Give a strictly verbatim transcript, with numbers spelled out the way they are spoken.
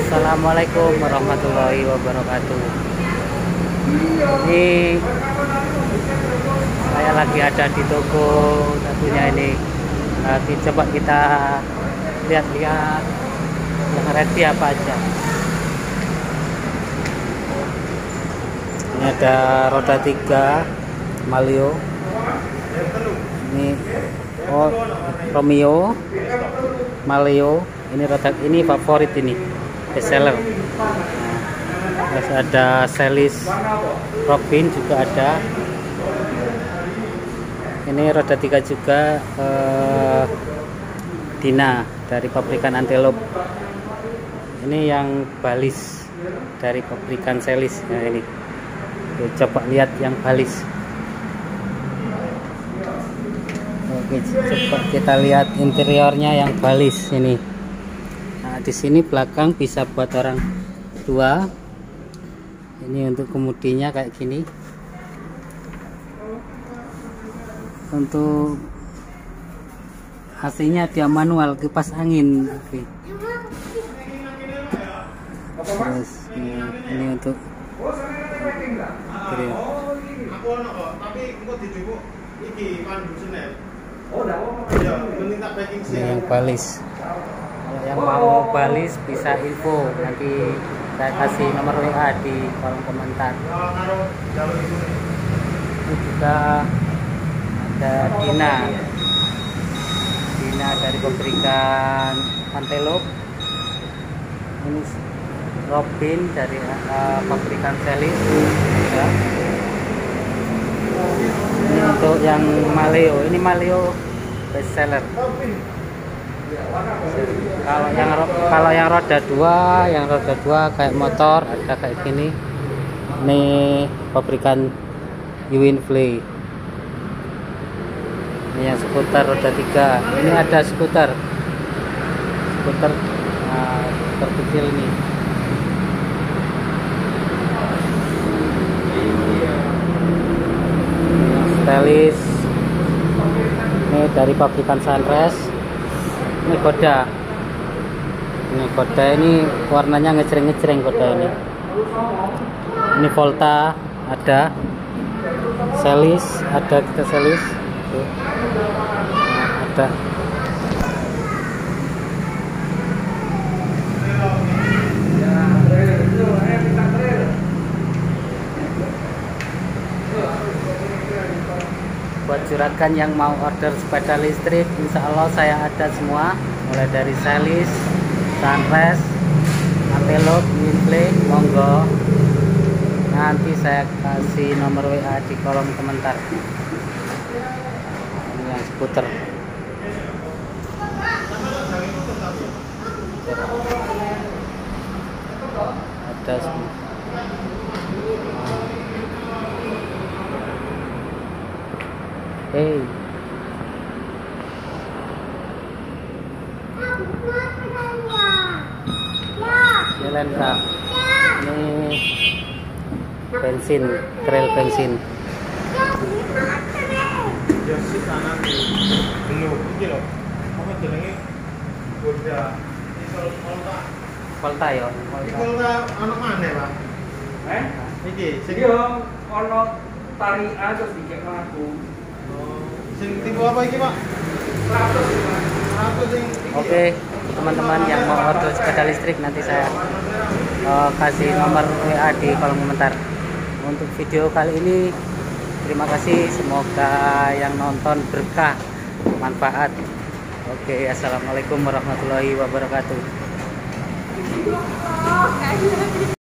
Assalamualaikum warahmatullahi wabarakatuh. Ini saya lagi ada di toko, tentunya ini lagi coba kita lihat-lihat yang ready apa aja. Ini ada roda tiga Malio, ini oh, Romeo, Malio. Ini roda ini favorit, ini best seller. Nah, terus ada Celis Robin juga ada. Ini roda tiga juga eh, Dina dari pabrikan Antelope. Ini yang balis dari pabrikan Celis. Nah, ini oke, coba lihat yang balis. Oke, coba kita lihat interiornya yang balis ini. Nah, di sini belakang bisa buat orang tua. Ini untuk kemudinya kayak gini. Untuk A C-nya dia manual, kipas angin. Oke. Terus ini, ini untuk ini yang balis. Kalau yang mau balis bisa info, nanti saya kasih nomor W A di kolom komentar. Ini juga ada Dina, Dina dari pabrikan Antelope. Ini Robin dari uh, pabrikan Celis. Ya. Ini untuk yang Malio, ini Malio best seller. Kalau yang kalau yang roda dua, yang roda dua kayak motor ada kayak gini. Ini pabrikan Uwinfly. Ini yang skuter roda tiga. Ini ada skuter, skuter, nah, skuter kecil ini. Celis. Ini dari pabrikan Sunrise. Ini Koda, ini Koda ini warnanya ngejreng-ngejreng Koda ini. Ini Volta ada, Celis ada, kita Celis ada. Buat juragan yang mau order sepeda listrik, insya Allah saya ada semua, mulai dari Celis, Sunrise, Antelope, Uwinfly, monggo. Nanti saya kasih nomor W A di kolom komentar. Ini yang skuter. Ada semua. Hey. Jalan Kak. Ini bensin, trail bensin. Volta ya. Volta ono maneh, Pak. Eh? Iki sing yo ono tarian terus dikek aku. Sing tipe apa iki, Pak? seratus. seratus sing. Oke, teman-teman yang mau order sepeda listrik nanti saya uh, kasih nomor W A di kolom komentar. Untuk video kali ini terima kasih, semoga yang nonton berkah, manfaat. Oke, assalamualaikum warahmatullahi wabarakatuh.